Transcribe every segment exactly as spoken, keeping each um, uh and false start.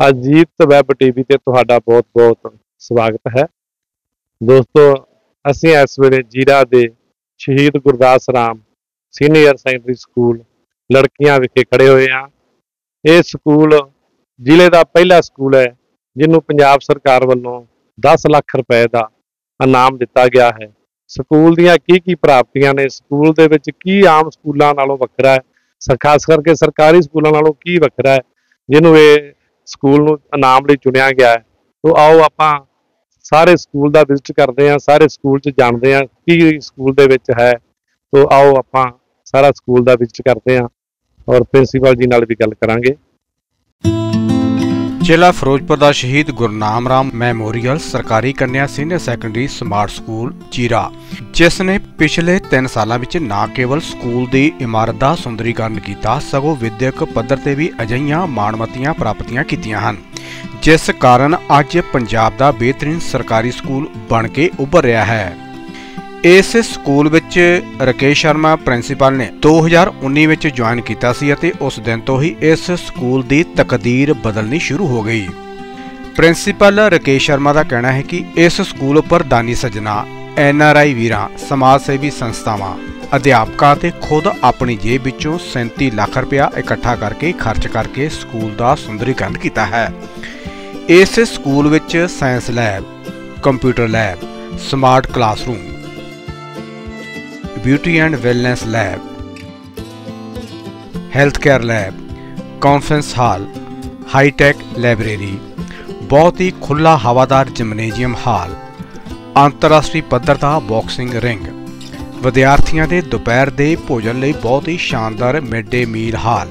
Ajit web TV ਤੇ ਤੁਹਾਡਾ ਬਹੁਤ-ਬਹੁਤ ਸਵਾਗਤ ਹੈ। ਦੋਸਤੋ, ਅਸੀਂ ਇਸ ਵੇਲੇ ਜੀਰਾ ਦੇ Shaheed Gurdas Ram senior secondary school ਲੜਕੀਆਂ ਵਿਖੇ ਖੜੇ ਹੋਏ ਹਾਂ। ਇਹ ਸਕੂਲ ਜ਼ਿਲ੍ਹੇ ਦਾ ਪਹਿਲਾ ਸਕੂਲ ਹੈ ਜਿਹਨੂੰ ਪੰਜਾਬ ਸਰਕਾਰ ਵੱਲੋਂ ਦਸ ਲੱਖ ਰੁਪਏ ਦਾ ਇਨਾਮ ਦਿੱਤਾ ਗਿਆ ਹੈ। ਸਕੂਲ ਦੀਆਂ ਕੀ ਕੀ ਪ੍ਰਾਪਤੀਆਂ ਨੇ, ਸਕੂਲ ਦੇ ਵਿੱਚ ਕੀ ਆਮ ਸਕੂਲਾਂ ਨਾਲੋਂ ਵੱਖਰਾ ਹੈ, ਖਾਸ ਕਰਕੇ ਸਰਕਾਰੀ ਸਕੂਲਾਂ ਨਾਲੋਂ ਕੀ ਵੱਖਰਾ ਹੈ ਜਿਹਨੂੰ ਇਹ ਸਕੂਲ ਨੂੰ ਇਨਾਮ ਲਈ ਚੁਣਿਆ ਗਿਆ ਹੈ। ਤੋ ਆਓ ਆਪਾਂ ਸਾਰੇ ਸਕੂਲ ਦਾ ਵਿਜ਼ਿਟ ਕਰਦੇ ਹਾਂ, ਸਾਰੇ ਸਕੂਲ 'ਚ ਜਾਣਦੇ ਹਾਂ ਕੀ ਸਕੂਲ ਦੇ ਵਿੱਚ ਹੈ। ਤੋ ਆਓ ਆਪਾਂ ਸਾਰਾ ਸਕੂਲ ਦਾ ਵਿਜ਼ਿਟ ਕਰਦੇ ਹਾਂ ਔਰ ਪ੍ਰਿੰਸੀਪਲ ਜੀ ਨਾਲ ਵੀ ਗੱਲ ਕਰਾਂਗੇ। ਜ਼ਿਲ੍ਹਾ ਫਿਰੋਜ਼ਪੁਰ ਦਾ ਸ਼ਹੀਦ ਗੁਰਨਾਮ ਰਾਮ ਮੈਮੋਰੀਅਲ ਸਰਕਾਰੀ ਕੰਨਿਆ ਸੀਨੀਅਰ ਸੈਕੰਡਰੀ ਸਮਾਰਟ ਸਕੂਲ ਜੀਰਾ, ਜਿਸ ਨੇ ਪਿਛਲੇ ਤਿੰਨ ਸਾਲਾਂ ਵਿੱਚ ਨਾ ਕੇਵਲ ਸਕੂਲ ਦੀ ਇਮਾਰਤ ਦਾ ਸੁੰਦਰੀਕਰਨ ਕੀਤਾ, ਸਗੋਂ ਵਿਦਿਅਕ ਪੱਧਰ ਤੇ ਵੀ ਅਜਿਹੀਆਂ ਮਾਣਮੱਤੀਆਂ ਪ੍ਰਾਪਤੀਆਂ ਕੀਤੀਆਂ ਹਨ, ਜਿਸ ਕਾਰਨ ਅੱਜ ਪੰਜਾਬ ਦਾ ਬਿਹਤਰੀਨ ਸਰਕਾਰੀ ਸਕੂਲ ਬਣ ਕੇ ਉੱਭਰ ਰਿਹਾ ਹੈ। ਇਸ ਸਕੂਲ ਵਿੱਚ ਰਾਕੇਸ਼ ਸ਼ਰਮਾ ਪ੍ਰਿੰਸੀਪਲ ਨੇ ਦੋ ਹਜ਼ਾਰ ਉੱਨੀ ਵਿੱਚ ਜੁਆਇਨ ਕੀਤਾ ਸੀ ਅਤੇ ਉਸ ਦਿਨ ਤੋਂ ਹੀ ਇਸ ਸਕੂਲ ਦੀ ਤਕਦੀਰ ਬਦਲਣੀ ਸ਼ੁਰੂ ਹੋ ਗਈ। ਪ੍ਰਿੰਸੀਪਲ ਰਾਕੇਸ਼ ਸ਼ਰਮਾ ਦਾ ਕਹਿਣਾ ਹੈ ਕਿ ਇਸ ਸਕੂਲ ਉੱਪਰ ਦਾਨੀ ਸੱਜਣਾ, ਐਨ ਆਰ ਆਈ ਵੀਰਾਂ, ਸਮਾਜ ਸੇਵੀ ਸੰਸਥਾਵਾਂ, ਅਧਿਆਪਕਾਂ ਤੇ ਖੁਦ ਆਪਣੀ ਜੇਬ ਵਿੱਚੋਂ ਸੈਂਤੀ ਲੱਖ ਰੁਪਇਆ ਇਕੱਠਾ ਕਰਕੇ ਖਰਚ ਕਰਕੇ ਸਕੂਲ ਦਾ ਸੁੰਦਰੀਕਰਨ ਕੀਤਾ ਹੈ। ਇਸ ਸਕੂਲ ਵਿੱਚ science lab, computer lab, smart classroom, beauty and wellness lab, health care lab, conference hall, hi tech library, ਬਹੁਤ ਹੀ ਖੁੱਲ੍ਹਾ ਹਵਾਦਾਰ ਜਿਮਨੇਜ਼ੀਅਮ ਹਾਲ, ਅੰਤਰਰਾਸ਼ਟਰੀ ਪੱਧਰ ਦਾ ਬਾਕਸਿੰਗ ਰਿੰਗ, ਵਿਦਿਆਰਥੀਆਂ ਦੇ ਦੁਪਹਿਰ ਦੇ ਭੋਜਨ ਲਈ ਬਹੁਤ ਹੀ ਸ਼ਾਨਦਾਰ ਮਿਡ ਡੇ ਮੀਲ ਹਾਲ,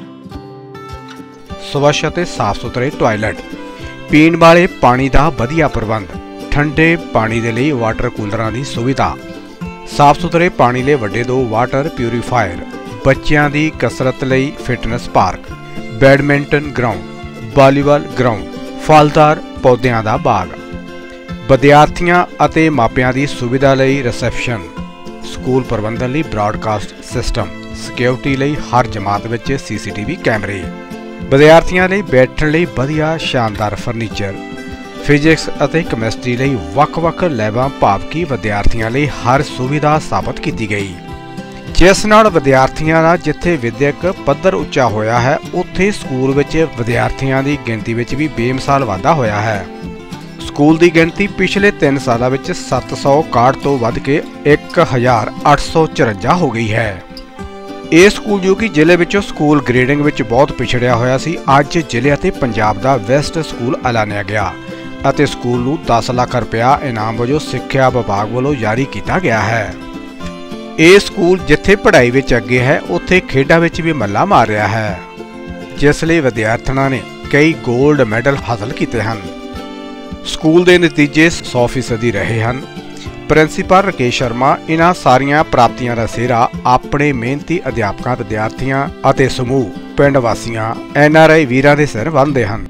ਸਵੱਛ ਅਤੇ ਸਾਫ਼ ਸੁਥਰੇ ਟਾਇਲਟ, ਪੀਣ ਵਾਲੇ ਪਾਣੀ ਦਾ ਵਧੀਆ ਪ੍ਰਬੰਧ, ਠੰਡੇ ਪਾਣੀ ਦੇ ਲਈ ਵਾਟਰ ਕੂਲਰਾਂ ਦੀ ਸੁਵਿਧਾ, ਸਾਫ਼ ਸੁਥਰੇ ਪਾਣੀ ਲਈ ਵੱਡੇ ਦੋ ਵਾਟਰ ਪਿਊਰੀਫਾਇਰ, ਬੱਚਿਆਂ ਦੀ ਕਸਰਤ ਲਈ fitness park, badminton ground, volleyball ground, ਫਲਦਾਰ ਪੌਦਿਆਂ ਦਾ ਬਾਗ, ਵਿਦਿਆਰਥੀਆਂ ਅਤੇ ਮਾਪਿਆਂ ਦੀ ਸੁਵਿਧਾ ਲਈ ਰਿਸੈਪਸ਼ਨ, ਸਕੂਲ ਪ੍ਰਬੰਧਨ ਲਈ ਬ੍ਰਾਡਕਾਸਟ ਸਿਸਟਮ, ਸਿਕਿਉਰਿਟੀ ਲਈ ਹਰ ਜਮਾਤ ਵਿੱਚ ਸੀ ਸੀ ਟੀ ਵੀ ਕੈਮਰੇ, ਵਿਦਿਆਰਥੀਆਂ ਲਈ ਬੈਠਣ ਲਈ ਵਧੀਆ ਸ਼ਾਨਦਾਰ ਫਰਨੀਚਰ, ਫਿਜ਼ਿਕਸ ਅਤੇ ਕੈਮਿਸਟਰੀ ਲਈ ਵੱਖ-ਵੱਖ ਲੈਬਾਂ, ਭਾਵ ਕਿ ਵਿਦਿਆਰਥੀਆਂ ਲਈ ਹਰ ਸੁਵਿਧਾ ਸਥਾਪਿਤ ਕੀਤੀ ਗਈ, ਜਿਸ ਨਾਲ ਵਿਦਿਆਰਥੀਆਂ ਦਾ ਜਿੱਥੇ ਵਿਦਿਅਕ ਪੱਧਰ ਉੱਚਾ ਹੋਇਆ ਹੈ, ਉੱਥੇ ਸਕੂਲ ਵਿੱਚ ਵਿਦਿਆਰਥੀਆਂ ਦੀ ਗਿਣਤੀ ਵਿੱਚ ਵੀ ਬੇਮਿਸਾਲ ਵਾਧਾ ਹੋਇਆ ਹੈ। ਸਕੂਲ ਦੀ ਗਿਣਤੀ ਪਿਛਲੇ ਤਿੰਨ ਸਾਲਾਂ ਵਿੱਚ ਸੱਤ ਸੌ ਇਕਾਹਠ ਤੋਂ ਵੱਧ ਕੇ ਇੱਕ ਹਜ਼ਾਰ ਅੱਠ ਸੌ ਚੁਰੰਜਾ ਹੋ ਗਈ ਹੈ। ਇਹ ਸਕੂਲ ਜੋ ਕਿ ਜ਼ਿਲ੍ਹੇ ਵਿੱਚੋਂ ਸਕੂਲ ਗ੍ਰੇਡਿੰਗ ਵਿੱਚ ਬਹੁਤ ਪਿਛੜਿਆ ਹੋਇਆ ਸੀ, ਅੱਜ ਜ਼ਿਲ੍ਹੇ ਅਤੇ ਪੰਜਾਬ ਦਾ ਬੈਸਟ ਸਕੂਲ ਐਲਾਨਿਆ ਗਿਆ ਅਤੇ ਸਕੂਲ ਨੂੰ ਦਸ ਲੱਖ ਰੁਪਇਆ ਇਨਾਮ ਵਜੋਂ ਸਿੱਖਿਆ ਵਿਭਾਗ ਵੱਲੋਂ ਜਾਰੀ ਕੀਤਾ ਗਿਆ ਹੈ। ਇਹ ਸਕੂਲ ਜਿੱਥੇ ਪੜ੍ਹਾਈ ਵਿੱਚ ਅੱਗੇ ਹੈ, ਉੱਥੇ ਖੇਡਾਂ ਵਿੱਚ ਵੀ ਮੱਲਾ ਮਾਰ ਰਿਹਾ ਹੈ, ਜਿਸ ਲਈ ਵਿਦਿਆਰਥਣਾਂ ਨੇ ਕਈ ਗੋਲਡ ਮੈਡਲ ਹਾਸਲ ਕੀਤੇ ਹਨ। ਸਕੂਲ ਦੇ ਨਤੀਜੇ ਸੌ ਫੀਸਦੀ ਰਹੇ ਹਨ। ਪ੍ਰਿੰਸੀਪਲ ਰਾਕੇਸ਼ ਸ਼ਰਮਾ ਇਹਨਾਂ ਸਾਰੀਆਂ ਪ੍ਰਾਪਤੀਆਂ ਦਾ ਸਿਹਰਾ ਆਪਣੇ ਮਿਹਨਤੀ ਅਧਿਆਪਕਾਂ, ਵਿਦਿਆਰਥੀਆਂ ਅਤੇ ਸਮੂਹ ਪਿੰਡ ਵਾਸੀਆਂ, ਐਨ ਆਰ ਆਈ ਵੀਰਾਂ ਦੇ ਸਿਰ ਬੰਨ੍ਹਦੇ ਹਨ।